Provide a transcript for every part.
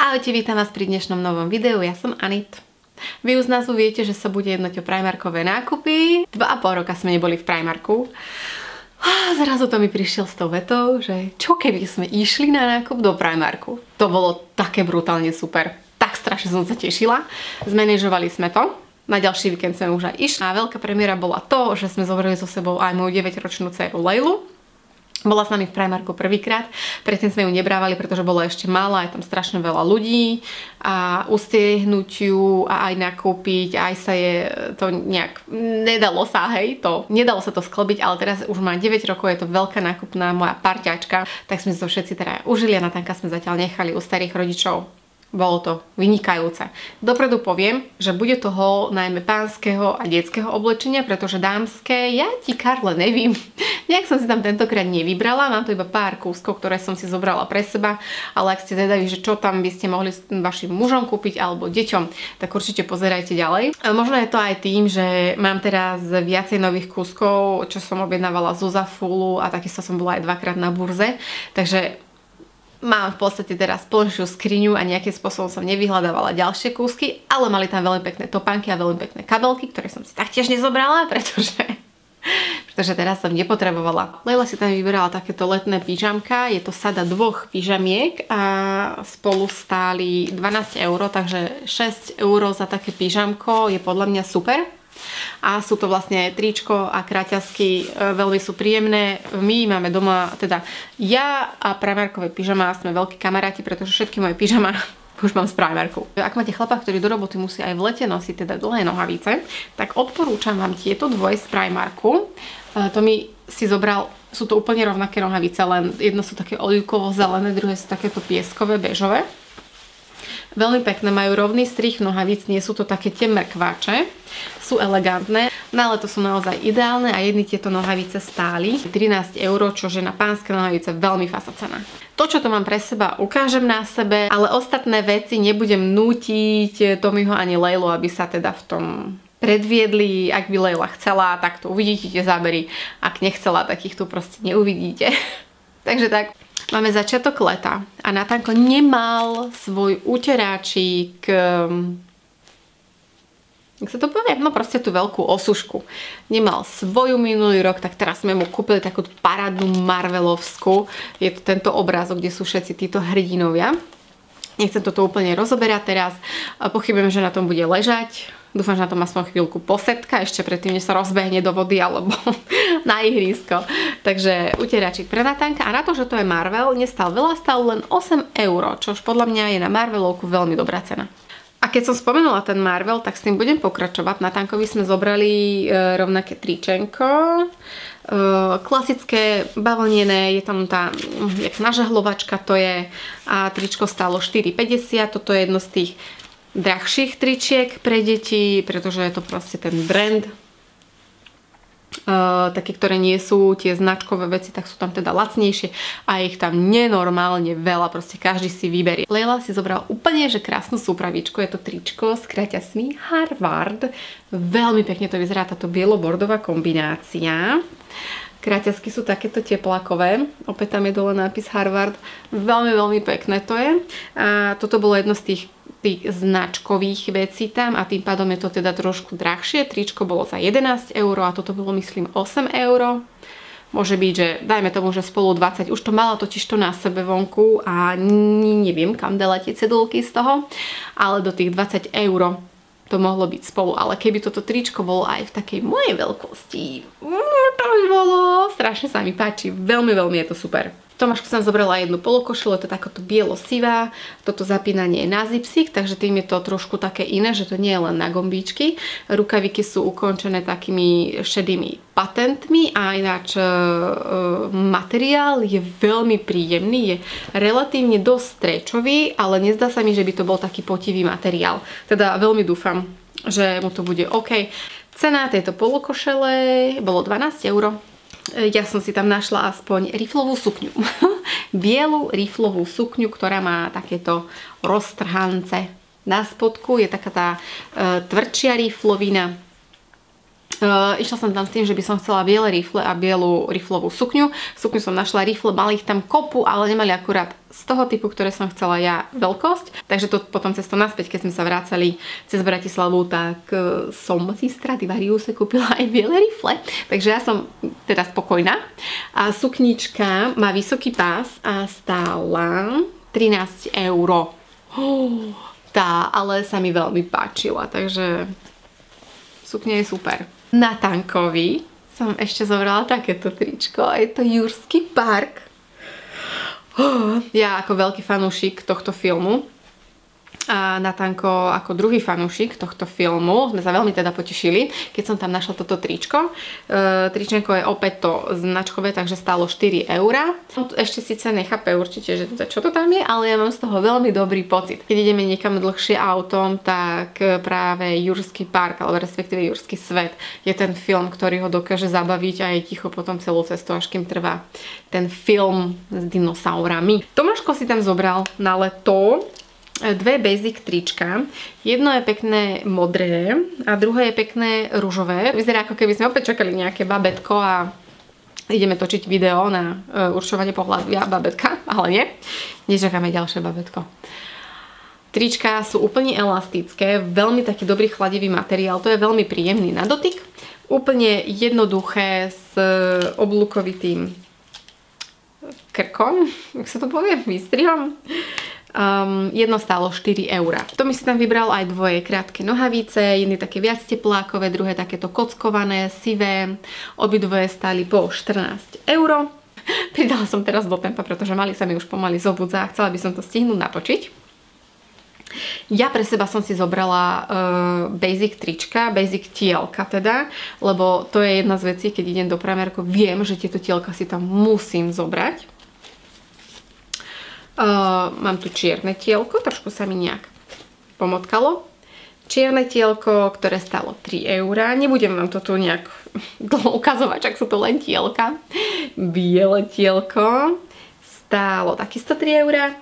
Ahojte, vítam vás pri dnešnom novom videu, ja som Anit. Vy už z názvu viete, že sa bude jednať o Primarkové nákupy. 2,5 roka sme neboli v Primarku. Zrazu to mi prišiel s tou vetou, že čo keby sme išli na nákup do Primarku. To bolo také brutálne super. Tak strašne som sa tešila. Zmanéžovali sme to. Na ďalší víkend sme už aj išli. A veľká premiéra bola to, že sme zobrali so sebou aj moju 9-ročnú dceru Leilu. Bola s nami v Primarku prvýkrát, predtým sme ju nebrávali, pretože bola ešte malá, je tam strašne veľa ľudí a ustiehnúť ju a aj nakúpiť, aj sa je to nejak, nedalo sa to sklbiť, ale teraz už má 9 rokov, je to veľká nákupná moja parťačka, tak sme to všetci teda užili a Natánka sme zatiaľ nechali u starých rodičov. Bolo to vynikajúce. Dopredu poviem, že bude toho najmä pánskeho a detského oblečenia, pretože dámske, ja ti Karle nevím. Nejak som si tam tentokrát nevybrala, mám tu iba pár kúskov, ktoré som si zobrala pre seba, ale ak ste zvedaví, že čo tam by ste mohli vašim mužom kúpiť alebo deťom, tak určite pozerajte ďalej. Možno je to aj tým, že mám teraz viacej nových kúskov, čo som objednávala zo Zafulu a takisto som bola aj dvakrát na burze, takže mám v podstate teraz plnšiu skriňu a nejakým spôsobom som nevyhľadávala ďalšie kúsky, ale mali tam veľmi pekné topánky a veľmi pekné kabelky, ktoré som si taktiež nezobrala, pretože teraz som nepotrebovala. Leila si tam vyberala takéto letné pyžamka, je to sada dvoch pyžamiek a spolu stáli 12 €, takže 6 € za také pyžamko je podľa mňa super. A sú to vlastne tričko a kraťasky, veľmi sú príjemné. My máme doma, teda ja a Primarkové pyžama sme veľkí kamaráti, pretože všetky moje pyžama už mám z Primarku. Ak máte chlapa, ktorý do roboty musí aj v lete nosiť teda dlhé nohavice, tak odporúčam vám tieto dvoje z Primarku. To mi si zobral, sú to úplne rovnaké nohavice, len jedno sú také olivkovo-zelené, druhé sú takéto pieskové, bežové. Veľmi pekné, majú rovný strih nohavíc, nie sú to také tie mrkváče, sú elegantné, na leto sú naozaj ideálne a jedny tieto nohavice stáli 13 €, čo je na pánske nohavice veľmi fasa cena. To, čo to mám pre seba, ukážem na sebe, ale ostatné veci nebudem nútiť Tomiho ani Leilu, aby sa teda v tom predviedli. Ak by Leila chcela, tak to uvidíte tie zábery, ak nechcela, tak ich tu proste neuvidíte. Takže tak. Máme začiatok leta a Natánko nemal svoj uteráčik, jak sa to povie? No proste tú veľkú osušku. Nemal svoju minulý rok, tak teraz sme mu kúpili takú parádnu marvelovskú. Je to tento obrázok, kde sú všetci títo hrdinovia. Nechcem toto úplne rozoberať teraz. Pochybujem, že na tom bude ležať. Dúfam, že na tom aspoň chvíľku posetka, ešte predtým, než sa rozbehne do vody alebo na ihrisko. Takže utieračik pre Natánka. A na to, že to je Marvel, nestal veľa, stal len 8 €, čo už podľa mňa je na Marvelovku veľmi dobrá cena. A keď som spomenula ten Marvel, tak s tým budem pokračovať. Natánkovi sme zobrali rovnaké tričenko. Klasické bavlnené, je tam tá jak nažehlovačka to je a tričko stálo 4,50. Toto je jedno z tých drahších tričiek pre deti, pretože je to proste ten brand. Také, ktoré nie sú tie značkové veci, tak sú tam teda lacnejšie a ich tam nenormálne veľa, proste každý si vyberie. Leila si zobrala úplne že krásnu súpravičku, je to tričko s kraťasmi Harvard. Veľmi pekne to vyzerá táto bielo-bordová kombinácia. Kraťasky sú takéto teplákové, opäť tam je dole nápis Harvard. Veľmi, veľmi pekné to je. A toto bolo jedno z tých značkových vecí tam a tým pádom je to teda trošku drahšie. Tričko bolo za 11 € a toto bolo myslím 8 €. Môže byť, že dajme tomu, že spolu 20. Už to mala totiž to na sebe vonku a neviem kam dala tie cedulky z toho, ale do tých 20 € to mohlo byť spolu, ale keby toto tričko bolo aj v takej mojej veľkosti, to by bolo, strašne sa mi páči, veľmi, veľmi je to super. Tomášku som zobrala jednu polokošelu, je to takoto bielo-sivá, toto zapínanie je na zipsík, takže tým je to trošku také iné, že to nie je len na gombíčky. Rukaviky sú ukončené takými šedými patentmi a ináč materiál je veľmi príjemný, je relatívne dosť stretchový, ale nezdá sa mi, že by to bol taký potivý materiál. Teda veľmi dúfam, že mu to bude OK. Cena tejto polokošele bolo 12 €. Ja som si tam našla aspoň riflovú sukňu. Bielu riflovú sukňu, ktorá má takéto roztrhance na spodku. Je taká tá tvrdšia riflovina. Išla som tam s tým, že by som chcela biele rifle a bielu riflovú sukňu. Sukňu som našla, rifle, mali ich tam kopu, ale nemali akurát z toho typu, ktoré som chcela ja, veľkosť. Takže to potom cestou naspäť, keď sme sa vrácali cez Bratislavu, tak som si z Stradivariuse kúpila aj biele rifle. Takže ja som teda spokojná. A suknička má vysoký pás a stála 13 €. Tá, ale sa mi veľmi páčila, takže sukňa je super. Na Tankovi som ešte zobrala takéto tričko. Je to Jurský park. Ja ako veľký fanúšik tohto filmu a na Tanko ako druhý fanúšik tohto filmu sme sa veľmi teda potešili, keď som tam našla toto tričko. Tričenko je opäť to značkové, takže stálo 4 €. Ešte síce nechápe určite, že čo to tam je, ale ja mám z toho veľmi dobrý pocit. Keď ideme niekam dlhšie autom, tak práve Jurský park, alebo respektíve Jurský svet je ten film, ktorý ho dokáže zabaviť a je ticho potom celú cestu, až kým trvá ten film s dinosaurami. Tomáško si tam zobral na leto dve basic trička. Jedno je pekné modré a druhé je pekné ružové. Vyzerá, ako keby sme opäť čakali nejaké babetko a ideme točiť video na určovanie pohľavia babetka, ale nie. Nečakáme ďalšie babetko. Trička sú úplne elastické, veľmi taký dobrý chladivý materiál, to je veľmi príjemný na dotyk. Úplne jednoduché s oblúkovitým krkom, jak sa to povie, výstrihom. Jedno stálo 4 €. To mi si tam vybral aj dvoje krátke nohavice, jedny také viac teplákové, druhé takéto kockované, sivé. Obidvoje stáli po 14 €. Pridala som teraz do tempa, pretože Mali sa mi už pomaly zobudza a chcela by som to stihnúť natočiť. Ja pre seba som si zobrala basic trička, basic tielka teda, lebo to je jedna z vecí, keď idem do Primarku, viem, že tieto tielka si tam musím zobrať. Mám tu čierne tielko, trošku sa mi nejak pomotkalo. Čierne tielko, ktoré stálo 3 €. Nebudem vám to tu nejak dlho ukazovať, ak sú to len tielka. Biele tielko stálo takisto 3 €.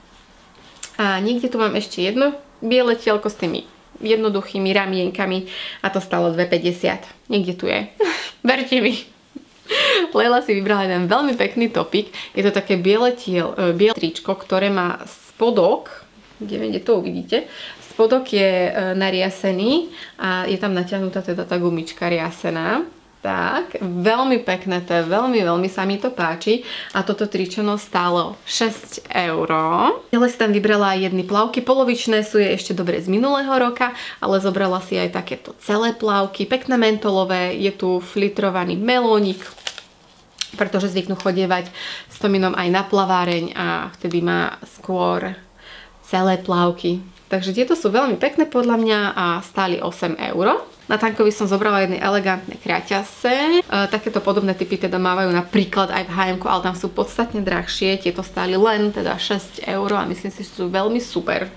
A niekde tu mám ešte jedno biele tielko s tými jednoduchými ramienkami a to stálo 2,50 €. Niekde tu je. Verte mi. Leila si vybrala jeden veľmi pekný topik. Je to také biele tričko, ktoré má spodok, kde to uvidíte. Spodok je nariasený a je tam natiahnutá teda tá gumička riasená. Tak, veľmi pekné to je, veľmi sa mi to páči. A toto tričeno stálo 6 €. Ja si tam vybrala aj jedny plavky, polovičné sú je ešte dobre z minulého roka, ale zobrala si aj takéto celé plavky, pekné mentolové, je tu flitrovaný melónik, pretože zvyknú chodievať s Tominom aj na plaváreň a vtedy má skôr celé plavky. Takže tieto sú veľmi pekné podľa mňa a stáli 8 €. Na Tankovi som zobrala jedny elegantné kraťase. Takéto podobné typy teda mávajú napríklad aj v H&M, ale tam sú podstatne drahšie. Tieto stáli len teda 6 € a myslím si, že sú veľmi super.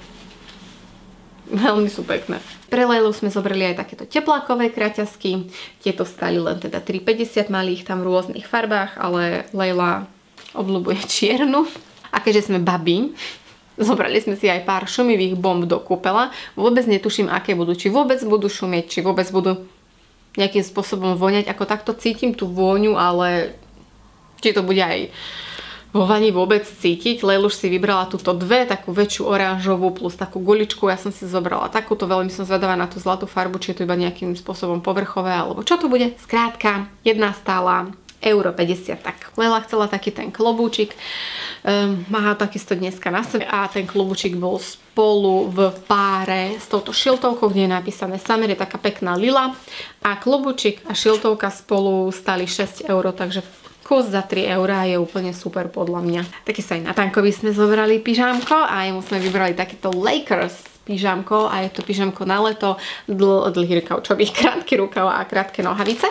Veľmi sú pekné. Pre Leilu sme zobrali aj takéto teplákové kraťasky. Tieto stáli len teda 3,50 €, mali ich tam v rôznych farbách, ale Leila obľúbuje čiernu. A keďže sme babi, zobrali sme si aj pár šumivých bomb do kúpela. Vôbec netuším, aké budú. Či vôbec budú šumieť, či vôbec budú nejakým spôsobom voňať. Ako takto cítim tú vôňu, ale či to bude aj vo vani vôbec cítiť. Leiluš si vybrala túto dve, takú väčšiu oranžovú plus takú guličku. Ja som si zobrala takúto, veľmi som zvedavá na tú zlatú farbu, či je to iba nejakým spôsobom povrchové, alebo čo to bude. Skrátka, jedna stála 1,50 €. Tak Leila chcela taký ten klobúčik. Má takisto dneska na sebe a ten klobúčik bol spolu v páre s touto šiltovkou, kde je napísané Summer, je taká pekná lila. A klobúčik a šiltovka spolu stali 6 €, takže kus za 3 € je úplne super podľa mňa. Taky sa aj na Tankovi sme zobrali pyžamko a jemu sme vybrali takéto Lakers pyžamko a je to pyžamko na leto, dlhý rukavčový, krátky rukav a krátke nohavice.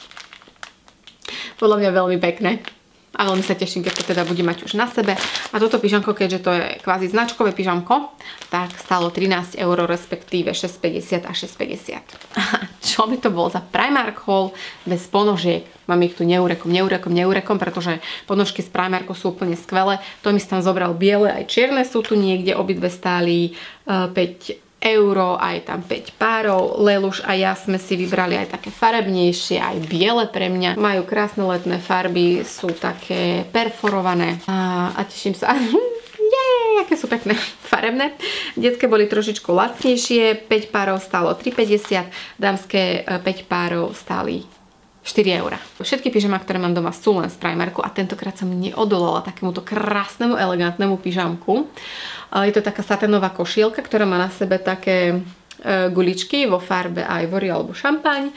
Podľa mňa veľmi pekné. A veľmi sa teším, keď to teda bude mať už na sebe. A toto pyžamko, keďže to je kvázi značkové pyžamko, tak stálo 13 €, respektíve 6,50 a 6,50. Čo by to bol za Primark haul bez ponožiek? Mám ich tu neurekom, pretože ponožky z Primarku sú úplne skvelé. To mi tam zobral biele, aj čierne sú tu niekde, obidve stáli 5 euro, aj tam 5 párov. Leluš a ja sme si vybrali aj také farebnejšie, aj biele pre mňa. Majú krásne letné farby, sú také perforované a teším sa. Aké sú pekné, farebné. Detské boli trošičku lacnejšie, 5 párov stálo 3,50, dámske 5 párov stáli 4 €. Všetky pyžamá, ktoré mám doma, sú len z Primarku a tentokrát som neodolala takémuto krásnemu, elegantnému pyžamku. Je to taká saténová košielka, ktorá má na sebe také guličky vo farbe ivory alebo šampaň.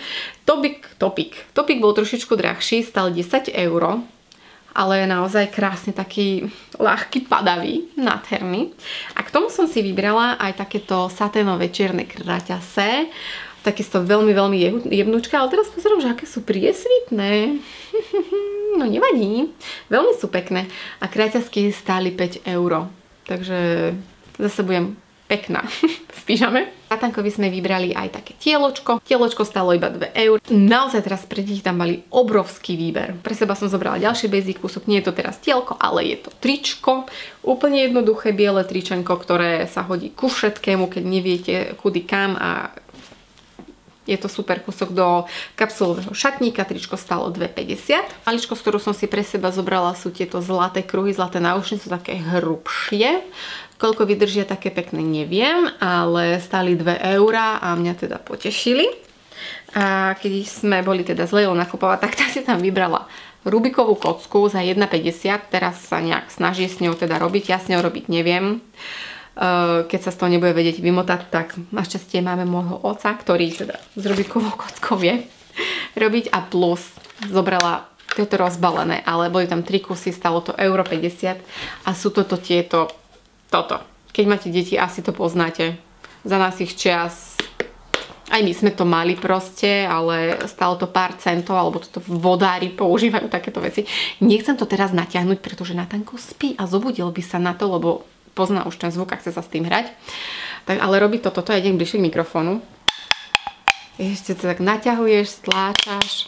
Topik bol trošičku drahší, stal 10 €, ale je naozaj krásne taký ľahký, padavý, nádherný. A k tomu som si vybrala aj takéto saténové čierne kraťase. Takisto veľmi, veľmi jemnúčka, ale teraz pozerám, že aké sú priesvitné. No nevadí, veľmi sú pekné. A kraťasky stáli 5 €. Takže zase budem pekná v pyžame. Tatankovi sme vybrali aj také tieločko. Tieločko stálo iba 2 €. Naozaj teraz pre deti tam mali obrovský výber. Pre seba som zobrala ďalší basic kúsok. Nie je to teraz tielko, ale je to tričko. Úplne jednoduché biele tričenko, ktoré sa hodí ku všetkému, keď neviete kudy kam a je to super kúsok do kapsulového šatníka. Tričko stálo 2,50 €. Maličko, z ktorú som si pre seba zobrala, sú tieto zlaté kruhy, zlaté náušnice, sú také hrubšie. Koľko vydržia, také pekné neviem, ale stáli 2 € a mňa teda potešili. A keď sme boli teda s Lejou nakupovať, tak tá si tam vybrala Rubikovú kocku za 1,50 €. Teraz sa nejak snaží s ňou teda robiť, ja s ňou robiť neviem. Keď sa z toho nebude vedieť vymotať, tak našťastie máme môjho otca, ktorý teda s Rubikovou kockou vie robiť a plus zobrala tieto rozbalené, ale boli tam 3 kusy, stalo to 1,50 € a sú toto. Keď máte deti, asi to poznáte. Za nás ich čias, aj my sme to mali proste, ale stalo to pár centov, alebo toto vodári používajú takéto veci. Nechcem to teraz natiahnuť, pretože Natanko spí a zobudil by sa na to, lebo pozná už ten zvuk a chce sa s tým hrať. Tak, ale robí toto, ja idem bližšie k mikrofónu. Ešte to tak naťahuješ, stláčaš.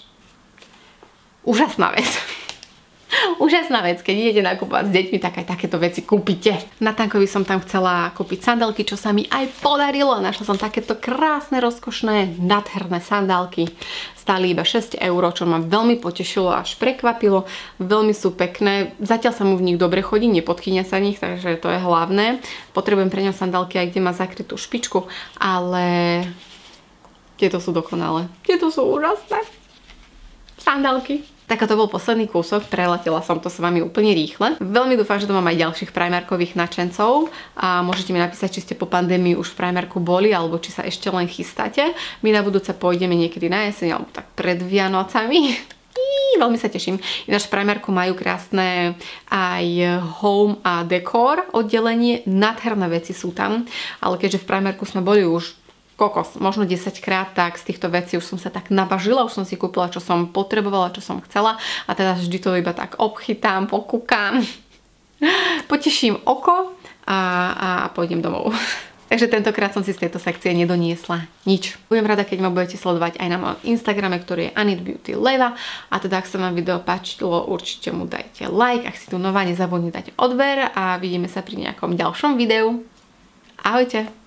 Úžasná vec. Úžasná vec, keď idete nakupovať s deťmi, tak aj takéto veci kúpite. Natankovi som tam chcela kúpiť sandálky, čo sa mi aj podarilo. Našla som takéto krásne, rozkošné, nádherné sandálky. Stáli iba 6 €, čo ma veľmi potešilo, až prekvapilo. Veľmi sú pekné. Zatiaľ sa mu v nich dobre chodí, nepodchýňa sa v nich, takže to je hlavné. Potrebujem pre ňa sandálky aj kde má zakrytú špičku, ale tieto sú dokonalé. Tieto sú úžasné. Sandálky. Tak to bol posledný kúsok, preletela som to s vami úplne rýchle. Veľmi dúfam, že to mám aj ďalších Primarkových nadšencov a môžete mi napísať, či ste po pandémii už v Primarku boli, alebo či sa ešte len chystáte. My na budúce pôjdeme niekedy na jeseň, alebo tak pred Vianocami. Veľmi sa teším. Ináč v Primarku majú krásne aj home a dekor oddelenie, nádherné veci sú tam, ale keďže v Primarku sme boli už možno 10 krát, tak z týchto vecí už som sa tak nabažila, už som si kúpila, čo som potrebovala, čo som chcela a teda vždy to iba tak obchytám, pokúkam, poteším oko a pôjdem domov. Takže tentokrát som si z tejto sekcie nedoniesla nič. Budem rada, keď ma budete sledovať aj na mojom Instagrame, ktorý je AnitBeautyLeva. A teda, ak sa vám video páčilo, určite mu dajte like. Ak si tu nová, nezabudnite dať odber a vidíme sa pri nejakom ďalšom videu. Ahojte!